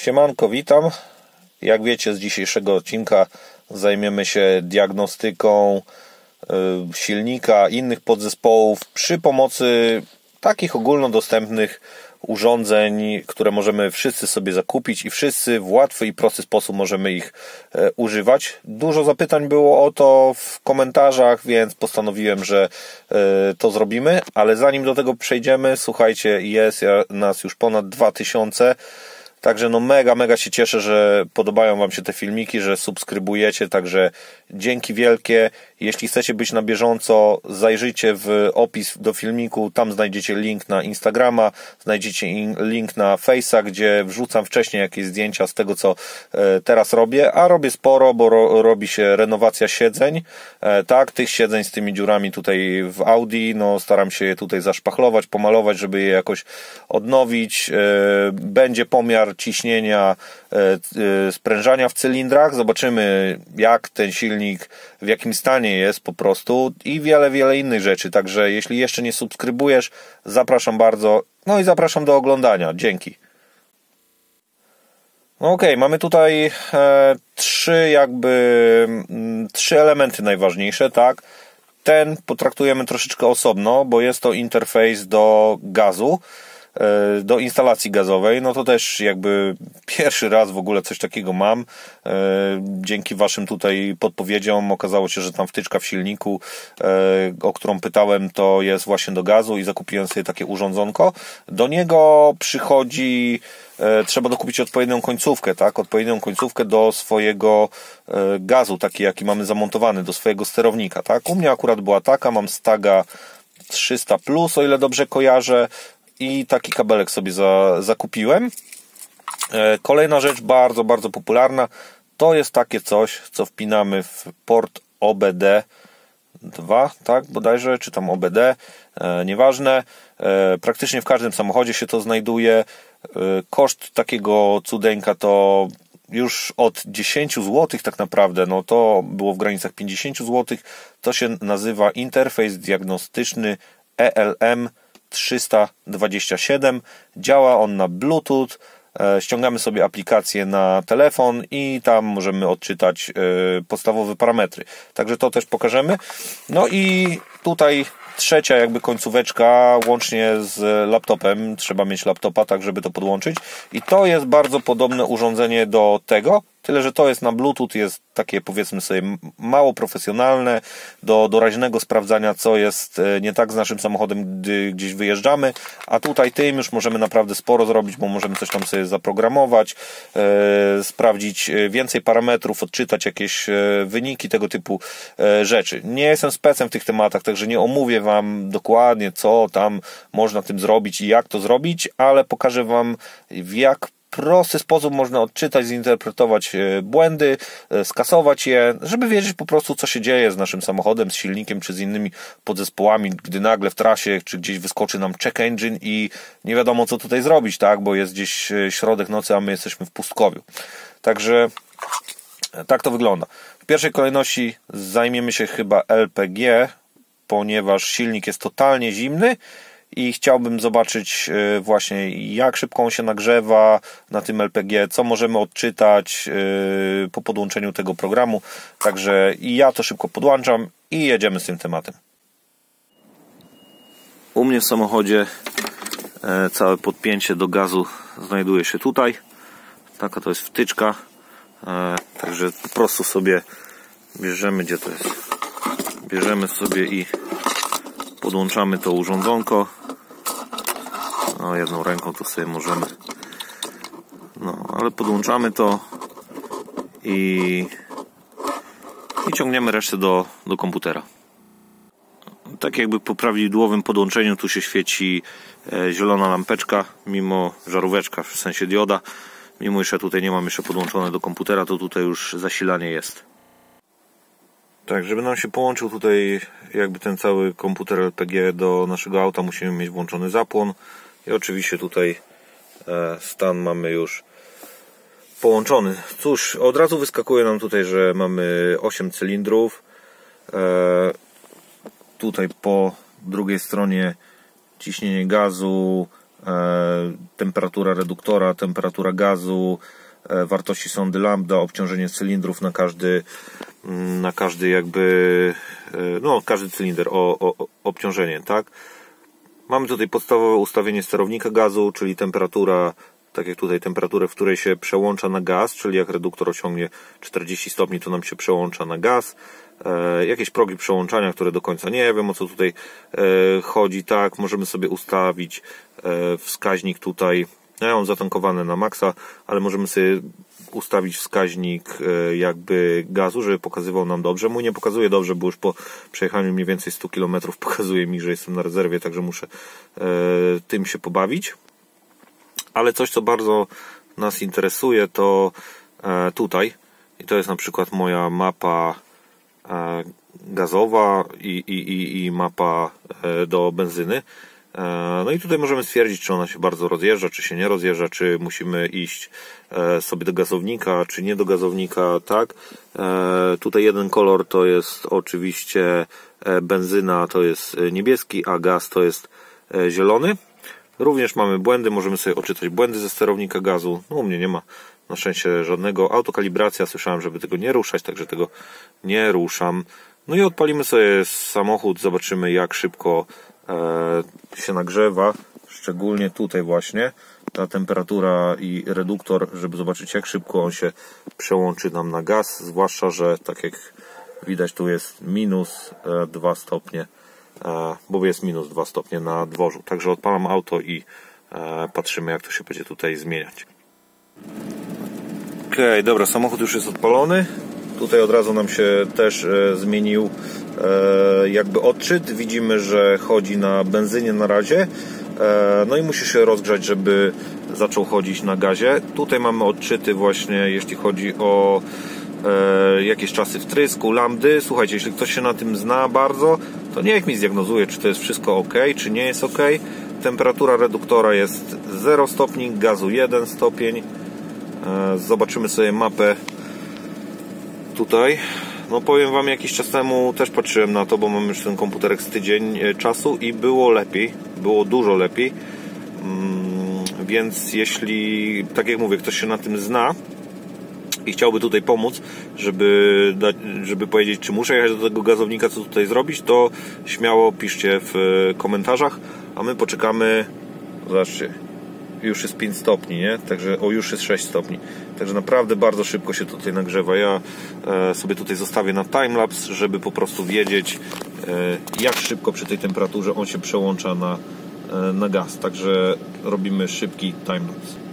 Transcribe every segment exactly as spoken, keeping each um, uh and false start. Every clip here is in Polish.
Siemanko, witam. Jak wiecie, z dzisiejszego odcinka zajmiemy się diagnostyką silnika, innych podzespołów przy pomocy takich ogólnodostępnych urządzeń, które możemy wszyscy sobie zakupić i wszyscy w łatwy i prosty sposób możemy ich używać. Dużo zapytań było o to w komentarzach, więc postanowiłem, że to zrobimy, ale zanim do tego przejdziemy, słuchajcie, jest nas już ponad dwa tysiące. Także no mega, mega się cieszę, że podobają Wam się te filmiki, że subskrybujecie, także dzięki wielkie. Jeśli chcecie być na bieżąco, zajrzyjcie w opis do filmiku, tam znajdziecie link na Instagrama, znajdziecie link na Face'a, gdzie wrzucam wcześniej jakieś zdjęcia z tego, co teraz robię, a robię sporo, bo ro, robi się renowacja siedzeń, tak, tych siedzeń z tymi dziurami tutaj w Audi, no staram się je tutaj zaszpachlować, pomalować, żeby je jakoś odnowić. Będzie pomiar ciśnienia, sprężania w cylindrach, zobaczymy jak ten silnik, w jakim stanie jest po prostu i wiele, wiele innych rzeczy, także jeśli jeszcze nie subskrybujesz, zapraszam bardzo, no i zapraszam do oglądania, dzięki. No okej, okay, mamy tutaj e, trzy jakby, m, trzy elementy najważniejsze, tak? Ten potraktujemy troszeczkę osobno, bo jest to interfejs do gazu, do instalacji gazowej. No to też jakby pierwszy raz w ogóle coś takiego mam. Dzięki Waszym tutaj podpowiedziom okazało się, że tam wtyczka w silniku, o którą pytałem, to jest właśnie do gazu i zakupiłem sobie takie urządzonko. Do niego przychodzi, trzeba dokupić odpowiednią końcówkę, tak? Odpowiednią końcówkę do swojego gazu, taki jaki mamy zamontowany, do swojego sterownika, tak? U mnie akurat była taka, mam Staga trzysta plus, o ile dobrze kojarzę. I taki kabelek sobie za, zakupiłem. Kolejna rzecz bardzo, bardzo popularna to jest takie coś, co wpinamy w port O B D dwa, tak, bodajże, czy tam O B D, e, nieważne. E, praktycznie w każdym samochodzie się to znajduje. E, koszt takiego cudeńka to już od dziesięć złotych tak naprawdę, no to było w granicach pięćdziesiąt złotych. To się nazywa interfejs diagnostyczny E L M trzysta dwadzieścia siedem. Działa on na Bluetooth. Ściągamy sobie aplikację na telefon i tam możemy odczytać podstawowe parametry. Także to też pokażemy. No i tutaj trzecia jakby końcóweczka łącznie z laptopem. Trzeba mieć laptopa, tak żeby to podłączyć. I to jest bardzo podobne urządzenie do tego. Tyle, że to jest na Bluetooth, jest takie powiedzmy sobie mało profesjonalne, do doraźnego sprawdzania, co jest nie tak z naszym samochodem, gdy gdzieś wyjeżdżamy, a tutaj tym już możemy naprawdę sporo zrobić, bo możemy coś tam sobie zaprogramować, e, sprawdzić więcej parametrów, odczytać jakieś wyniki, tego typu rzeczy. Nie jestem specem w tych tematach, także nie omówię Wam dokładnie, co tam można tym zrobić i jak to zrobić, ale pokażę Wam, w jak prosty sposób można odczytać, zinterpretować błędy, skasować je, żeby wiedzieć po prostu, co się dzieje z naszym samochodem, z silnikiem, czy z innymi podzespołami, gdy nagle w trasie, czy gdzieś wyskoczy nam check engine i nie wiadomo, co tutaj zrobić, tak, bo jest gdzieś środek nocy, a my jesteśmy w pustkowiu. Także tak to wygląda. W pierwszej kolejności zajmiemy się chyba L P G, ponieważ silnik jest totalnie zimny i chciałbym zobaczyć właśnie, jak szybko on się nagrzewa na tym L P G, co możemy odczytać po podłączeniu tego programu. Także ja to szybko podłączam i jedziemy z tym tematem. U mnie w samochodzie całe podpięcie do gazu znajduje się tutaj. Taka to jest wtyczka. Także po prostu sobie bierzemy, gdzie to jest? Bierzemy sobie i podłączamy to urządzonko. No, jedną ręką to sobie możemy. No, ale podłączamy to i, i ciągniemy resztę do, do komputera. Tak jakby po prawidłowym podłączeniu tu się świeci e, zielona lampeczka, mimo żaróweczka, w sensie dioda. Mimo iż ja tutaj nie mam jeszcze podłączone do komputera, to tutaj już zasilanie jest. Tak, żeby nam się połączył tutaj jakby ten cały komputer L P G do naszego auta, musimy mieć włączony zapłon i oczywiście tutaj stan mamy już połączony. Cóż, od razu wyskakuje nam tutaj, że mamy osiem cylindrów. Tutaj po drugiej stronie ciśnienie gazu, temperatura reduktora, temperatura gazu, wartości sondy lambda, obciążenie cylindrów na każdy, na każdy jakby, no każdy cylinder, o, o, obciążenie, tak? Mamy tutaj podstawowe ustawienie sterownika gazu, czyli temperatura, tak jak tutaj temperaturę, w której się przełącza na gaz, czyli jak reduktor osiągnie czterdzieści stopni, to nam się przełącza na gaz. E, jakieś progi przełączania, które do końca nie wiem, o co tutaj e, chodzi, tak, możemy sobie ustawić e, wskaźnik tutaj, ja mam zatankowane na maksa, ale możemy sobie ustawić wskaźnik e, jakby gazu, żeby pokazywał nam dobrze. Mój nie pokazuje dobrze, bo już po przejechaniu mniej więcej stu kilometrów pokazuje mi, że jestem na rezerwie, także muszę e, tym się pobawić. Ale coś, co bardzo nas interesuje, to e, tutaj, i to jest na przykład moja mapa e, gazowa i, i, i, i mapa e, do benzyny. E, no i tutaj możemy stwierdzić, czy ona się bardzo rozjeżdża, czy się nie rozjeżdża, czy musimy iść e, sobie do gazownika, czy nie do gazownika, tak. E, tutaj jeden kolor to jest oczywiście e, benzyna, to jest niebieski, a gaz to jest e, zielony. Również mamy błędy, możemy sobie odczytać błędy ze sterownika gazu. No u mnie nie ma na szczęście żadnego. Autokalibracja, słyszałem, żeby tego nie ruszać, także tego nie ruszam. No i odpalimy sobie samochód, zobaczymy jak szybko e, się nagrzewa. Szczególnie tutaj właśnie ta temperatura i reduktor, żeby zobaczyć jak szybko on się przełączy nam na gaz. Zwłaszcza, że tak jak widać tu jest minus dwa stopnie. Bo jest minus dwa stopnie na dworzu. Także odpalam auto i e, patrzymy jak to się będzie tutaj zmieniać. Ok, dobra, samochód już jest odpalony. Tutaj od razu nam się też e, zmienił e, jakby odczyt. Widzimy, że chodzi na benzynie na razie. E, no i musi się rozgrzać, żeby zaczął chodzić na gazie. Tutaj mamy odczyty właśnie, jeśli chodzi o e, jakieś czasy wtrysku, lambdy. Słuchajcie, jeśli ktoś się na tym zna bardzo, to niech mi zdiagnozuje, czy to jest wszystko ok, czy nie jest ok. Temperatura reduktora jest zero stopni, gazu jeden stopień. Zobaczymy sobie mapę tutaj. No powiem Wam, jakiś czas temu też patrzyłem na to, bo mam już ten komputerek z tydzień czasu i było lepiej, było dużo lepiej. Więc jeśli, tak jak mówię, ktoś się na tym zna i chciałby tutaj pomóc, żeby, dać, żeby powiedzieć, czy muszę jechać do tego gazownika, co tutaj zrobić, to śmiało piszcie w komentarzach, a my poczekamy. Zobaczcie, już jest pięć stopni, nie? Także o, już jest sześć stopni. Także naprawdę bardzo szybko się tutaj nagrzewa. Ja e, sobie tutaj zostawię na timelapse, żeby po prostu wiedzieć, e, jak szybko przy tej temperaturze on się przełącza na, e, na gaz. Także robimy szybki timelapse.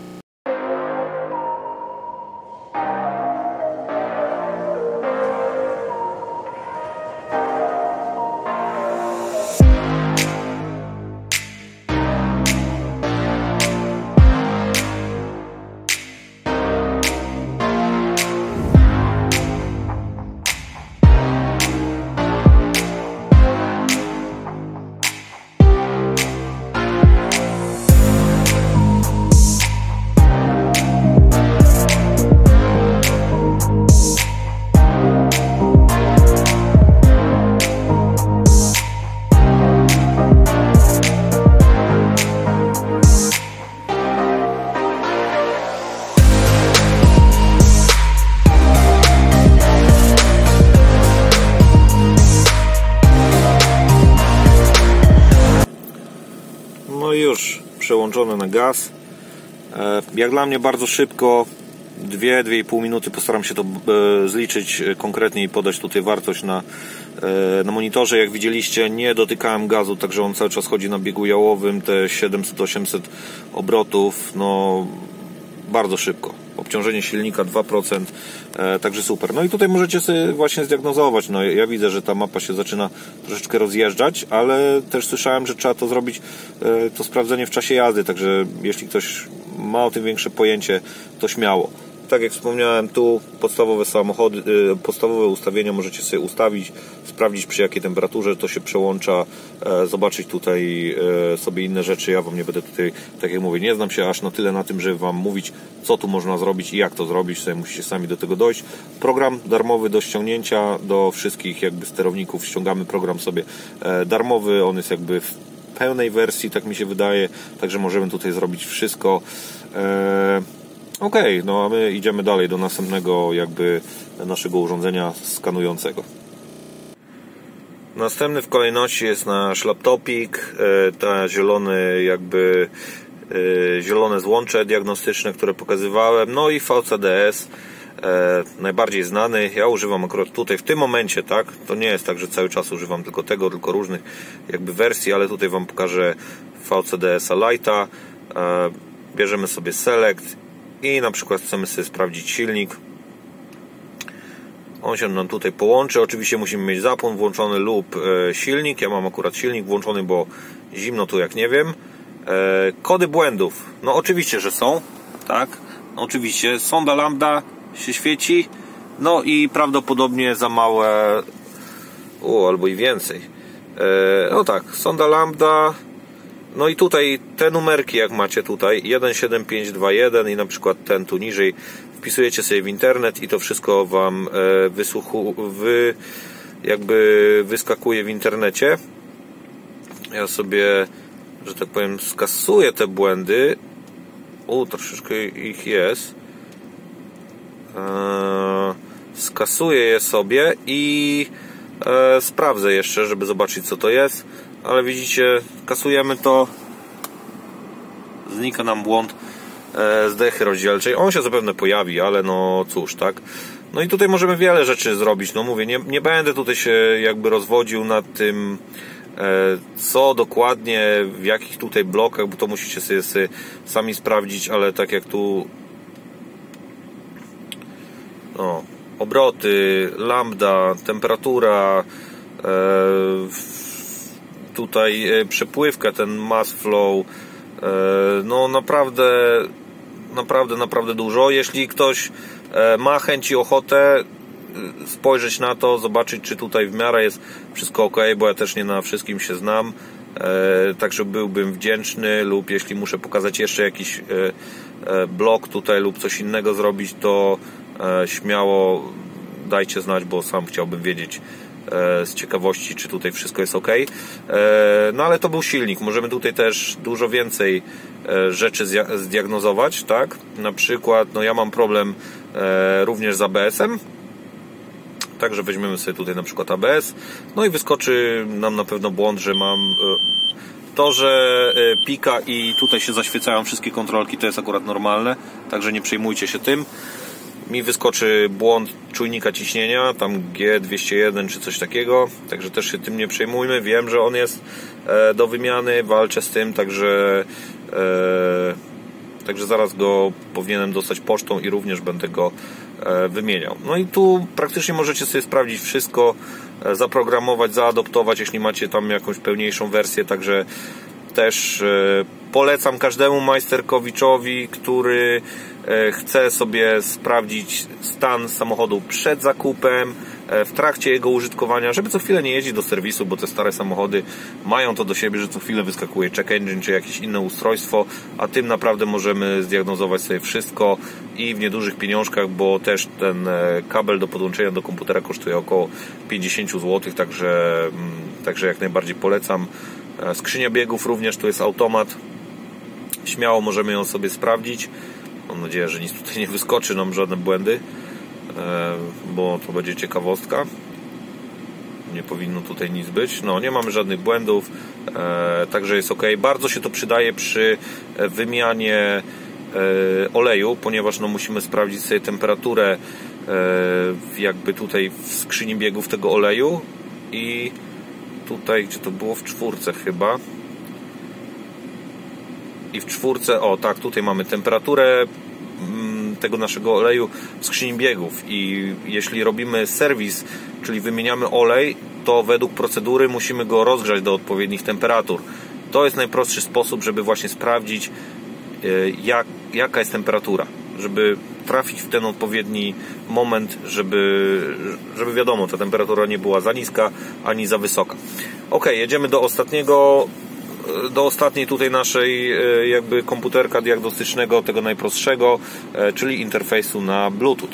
No i już przełączone na gaz. Jak dla mnie bardzo szybko, dwie do dwóch i pół minuty. Postaram się to zliczyć konkretnie i podać tutaj wartość na, na monitorze. Jak widzieliście, nie dotykałem gazu, także on cały czas chodzi na biegu jałowym, te siedemset do osiemset obrotów, no bardzo szybko. Obciążenie silnika dwa procent, e, także super. No i tutaj możecie sobie właśnie zdiagnozować. No ja widzę, że ta mapa się zaczyna troszeczkę rozjeżdżać, ale też słyszałem, że trzeba to zrobić, e, to sprawdzenie w czasie jazdy, także jeśli ktoś ma o tym większe pojęcie, to śmiało. Tak jak wspomniałem, tu podstawowe samochody, podstawowe ustawienia możecie sobie ustawić, sprawdzić przy jakiej temperaturze to się przełącza, zobaczyć tutaj sobie inne rzeczy. Ja Wam nie będę tutaj, tak jak mówię, nie znam się aż na tyle na tym, żeby Wam mówić, co tu można zrobić i jak to zrobić. Sobie musicie sami do tego dojść. Program darmowy do ściągnięcia do wszystkich jakby sterowników. Ściągamy program sobie darmowy, on jest jakby pełnej wersji, tak mi się wydaje, także możemy tutaj zrobić wszystko. Eee, ok, no a my idziemy dalej do następnego jakby naszego urządzenia skanującego. Następny w kolejności jest nasz laptopik, ta zielony jakby zielone złącze diagnostyczne, które pokazywałem, no i V C D S, najbardziej znany. Ja używam akurat tutaj w tym momencie, tak, to nie jest tak, że cały czas używam tylko tego, tylko różnych jakby wersji, ale tutaj Wam pokażę V C D S Lite'a. Bierzemy sobie Select i na przykład chcemy sobie sprawdzić silnik. On się nam tutaj połączy. Oczywiście musimy mieć zapłon włączony lub e, silnik. Ja mam akurat silnik włączony, bo zimno tu jak nie wiem. E, kody błędów. No oczywiście, że są. Tak. No, oczywiście. Sonda lambda się świeci. No i prawdopodobnie za małe... O, albo i więcej. E, no tak. Sonda lambda. No i tutaj te numerki, jak macie tutaj, jeden siedem pięć dwa jeden i na przykład ten tu niżej, wpisujecie sobie w internet i to wszystko Wam wysłuchu, wy, jakby wyskakuje w internecie. Ja sobie, że tak powiem, skasuję te błędy. U, troszeczkę ich jest. Eee, skasuję je sobie i e, sprawdzę jeszcze, żeby zobaczyć, co to jest. Ale widzicie, kasujemy to, znika nam błąd e, z dechy rozdzielczej. On się zapewne pojawi, ale no cóż, tak. No i tutaj możemy wiele rzeczy zrobić. No mówię, nie, nie będę tutaj się jakby rozwodził nad tym, e, co dokładnie, w jakich tutaj blokach, bo to musicie sobie, sobie sami sprawdzić, ale tak jak tu no, obroty, lambda, temperatura, e, tutaj przepływka, ten mass flow, no naprawdę naprawdę, naprawdę dużo. Jeśli ktoś ma chęć i ochotę spojrzeć na to, zobaczyć, czy tutaj w miarę jest wszystko ok, bo ja też nie na wszystkim się znam, także byłbym wdzięczny, lub jeśli muszę pokazać jeszcze jakiś blok tutaj lub coś innego zrobić, to śmiało dajcie znać, bo sam chciałbym wiedzieć z ciekawości, czy tutaj wszystko jest ok. No ale to był silnik. Możemy tutaj też dużo więcej rzeczy zdiagnozować, tak? Na przykład, no ja mam problem również z A B S-em. Także weźmiemy sobie tutaj na przykład A B S. No i wyskoczy nam na pewno błąd, że mam to, że pika i tutaj się zaświecają wszystkie kontrolki, to jest akurat normalne. Także nie przejmujcie się tym. Mi wyskoczy błąd czujnika ciśnienia, tam G dwieście jeden czy coś takiego, także też się tym nie przejmujmy. Wiem, że on jest do wymiany, walczę z tym, także także zaraz go powinienem dostać pocztą i również będę go wymieniał. No i tu praktycznie możecie sobie sprawdzić wszystko, zaprogramować, zaadoptować, jeśli macie tam jakąś pełniejszą wersję, także też polecam każdemu majsterkowiczowi, który chce sobie sprawdzić stan samochodu przed zakupem, w trakcie jego użytkowania, żeby co chwilę nie jeździć do serwisu, bo te stare samochody mają to do siebie, że co chwilę wyskakuje check engine czy jakieś inne ustrojstwo, a tym naprawdę możemy zdiagnozować sobie wszystko i w niedużych pieniążkach, bo też ten kabel do podłączenia do komputera kosztuje około pięćdziesiąt złotych, także, także jak najbardziej polecam. Skrzynia biegów również, tu jest automat, śmiało możemy ją sobie sprawdzić. Mam nadzieję, że nic tutaj nie wyskoczy nam, żadne błędy, bo to będzie ciekawostka. Nie powinno tutaj nic być. No, nie mamy żadnych błędów, także jest ok. Bardzo się to przydaje przy wymianie oleju, ponieważ no, musimy sprawdzić sobie temperaturę jakby tutaj w skrzyni biegów tego oleju i tutaj, gdzie to było, w czwórce chyba. I w czwórce, o tak, tutaj mamy temperaturę tego naszego oleju w skrzyni biegów i jeśli robimy serwis, czyli wymieniamy olej, to według procedury musimy go rozgrzać do odpowiednich temperatur. To jest najprostszy sposób, żeby właśnie sprawdzić, jak, jaka jest temperatura, żeby trafić w ten odpowiedni moment, żeby, żeby wiadomo, ta temperatura nie była za niska ani za wysoka. Ok, jedziemy do ostatniego do ostatniej tutaj naszej jakby komputerka diagnostycznego, tego najprostszego, czyli interfejsu na Bluetooth.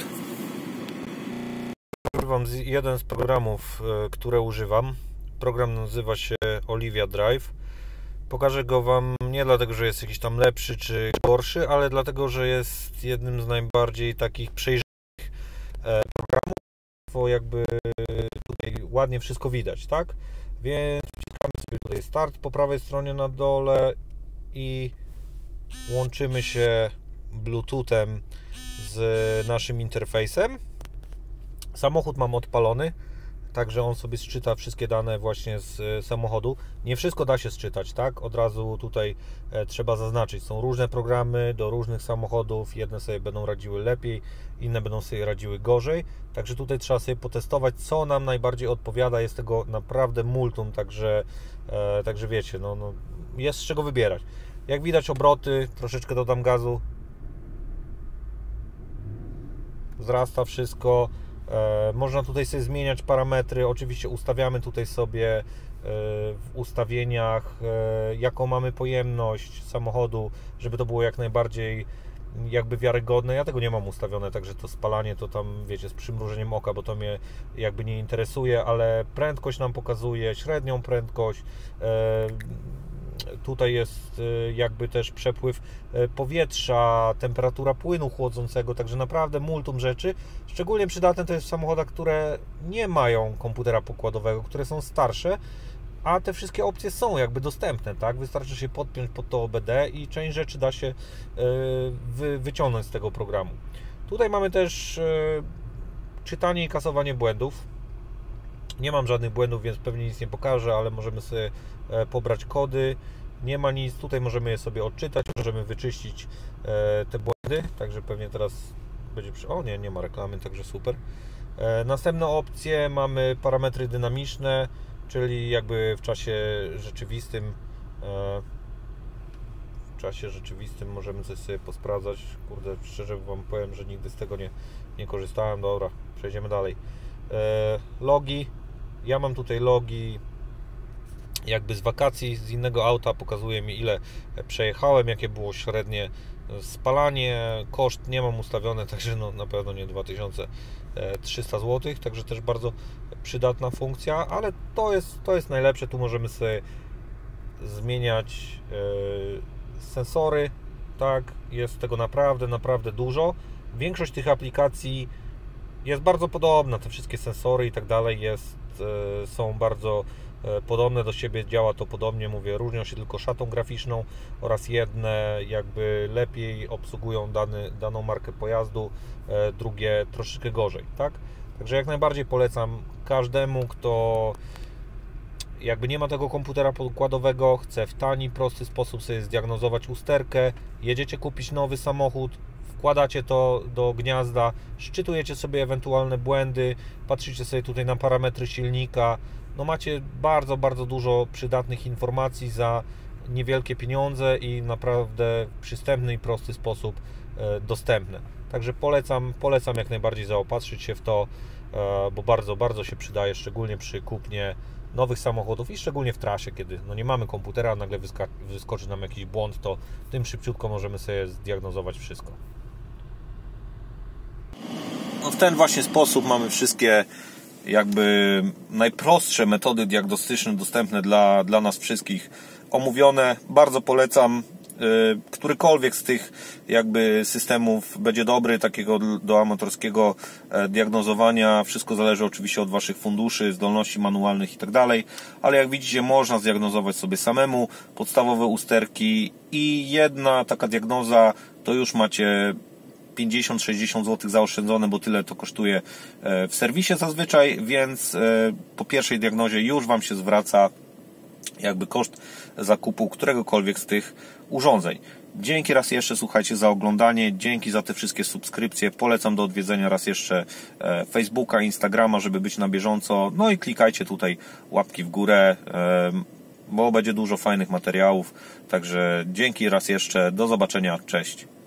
Wam jeden z programów, które używam. Program nazywa się Olivia Drive. Pokażę go Wam nie dlatego, że jest jakiś tam lepszy czy gorszy, ale dlatego, że jest jednym z najbardziej takich przejrzystych programów, bo jakby tutaj ładnie wszystko widać, tak? Więc wciskamy sobie tutaj start po prawej stronie na dole i łączymy się bluetoothem z naszym interfejsem. Samochód mam odpalony, także on sobie sczyta wszystkie dane właśnie z samochodu. Nie wszystko da się sczytać, tak? Od razu tutaj trzeba zaznaczyć. Są różne programy do różnych samochodów. Jedne sobie będą radziły lepiej, inne będą sobie radziły gorzej. Także tutaj trzeba sobie potestować, co nam najbardziej odpowiada. Jest tego naprawdę multum, także, e, także wiecie, no, no, jest z czego wybierać. Jak widać obroty, troszeczkę dodam gazu. Wzrasta wszystko. Można tutaj sobie zmieniać parametry, oczywiście ustawiamy tutaj sobie w ustawieniach jaką mamy pojemność samochodu, żeby to było jak najbardziej jakby wiarygodne. Ja tego nie mam ustawione, także to spalanie to tam wiecie z przymrużeniem oka, bo to mnie jakby nie interesuje, ale prędkość nam pokazuje, średnią prędkość. Tutaj jest jakby też przepływ powietrza, temperatura płynu chłodzącego, także naprawdę multum rzeczy. Szczególnie przydatne to jest w samochodach, które nie mają komputera pokładowego, które są starsze, a te wszystkie opcje są jakby dostępne, tak? Wystarczy się podpiąć pod to O B D i część rzeczy da się wy, wyciągnąć z tego programu. Tutaj mamy też czytanie i kasowanie błędów. Nie mam żadnych błędów, więc pewnie nic nie pokażę, ale możemy sobie pobrać kody. Nie ma nic, tutaj możemy je sobie odczytać, możemy wyczyścić te błędy, także pewnie teraz będzie przy... O nie, nie ma reklamy, także super. Następne opcje mamy parametry dynamiczne, czyli jakby w czasie rzeczywistym w czasie rzeczywistym możemy coś sobie posprawdzać. Kurde, szczerze Wam powiem, że nigdy z tego nie, nie korzystałem. Dobra, przejdziemy dalej. Logi. Ja mam tutaj logi jakby z wakacji, z innego auta, pokazuje mi ile przejechałem, jakie było średnie spalanie, koszt nie mam ustawione, także no, na pewno nie dwa tysiące trzysta złotych, także też bardzo przydatna funkcja, ale to jest, to jest najlepsze. Tu możemy sobie zmieniać yy, sensory, tak, jest tego naprawdę, naprawdę dużo. Większość tych aplikacji jest bardzo podobna, te wszystkie sensory i tak dalej jest, yy, są bardzo podobne do siebie, działa to podobnie, mówię, różnią się tylko szatą graficzną oraz jedne jakby lepiej obsługują dany, daną markę pojazdu, drugie troszeczkę gorzej, tak? Także jak najbardziej polecam każdemu, kto jakby nie ma tego komputera pokładowego, chce w tani, prosty sposób sobie zdiagnozować usterkę, jedziecie kupić nowy samochód, wkładacie to do gniazda, szczytujecie sobie ewentualne błędy, patrzycie sobie tutaj na parametry silnika, no macie bardzo, bardzo dużo przydatnych informacji za niewielkie pieniądze i naprawdę w przystępny i prosty sposób dostępne. Także polecam, polecam jak najbardziej zaopatrzyć się w to, bo bardzo, bardzo się przydaje, szczególnie przy kupnie nowych samochodów i szczególnie w trasie, kiedy no nie mamy komputera, a nagle wyskoczy nam jakiś błąd, to tym szybciutko możemy sobie zdiagnozować wszystko. No w ten właśnie sposób mamy wszystkie jakby najprostsze metody diagnostyczne dostępne dla, dla nas wszystkich omówione. Bardzo polecam. Którykolwiek z tych jakby systemów będzie dobry, takiego do amatorskiego diagnozowania. Wszystko zależy oczywiście od Waszych funduszy, zdolności manualnych i tak dalej, ale jak widzicie, można zdiagnozować sobie samemu podstawowe usterki i jedna taka diagnoza to już macie pięćdziesiąt sześćdziesiąt złotych zaoszczędzone, bo tyle to kosztuje w serwisie zazwyczaj, więc po pierwszej diagnozie już Wam się zwraca jakby koszt zakupu któregokolwiek z tych urządzeń. Dzięki raz jeszcze, słuchajcie, za oglądanie, dzięki za te wszystkie subskrypcje, polecam do odwiedzenia raz jeszcze Facebooka, Instagrama, żeby być na bieżąco, no i klikajcie tutaj łapki w górę, bo będzie dużo fajnych materiałów, także dzięki raz jeszcze, do zobaczenia, cześć.